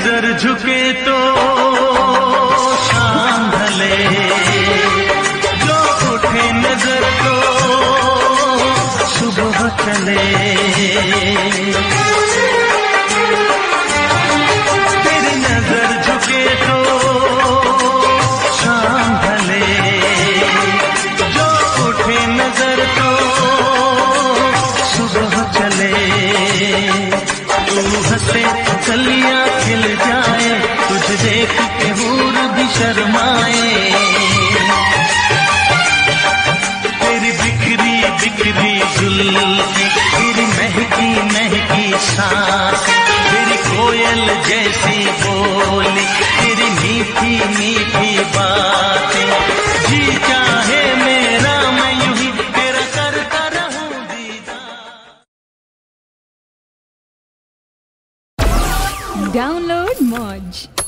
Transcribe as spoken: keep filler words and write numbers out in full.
नजर झुके तो शाम ढले, जो उठे नजर तो सुबह चले। तेरी नजर झुके तो शाम ढले, जो उठे नजर तो सुबह चले। तू हंसे कलियां खिल जाए, तुझे देख के हूर भी शर्माए। तेरी बिखरी बिखरी जुल्फें, तेरी महकी महकी सांस, तेरी कोयल जैसी बोली, तेरी मीठी मीठी बातें। जी चाहे मेरा मैं यूं ही तेरा करता रहूं दीदार। Download Moj.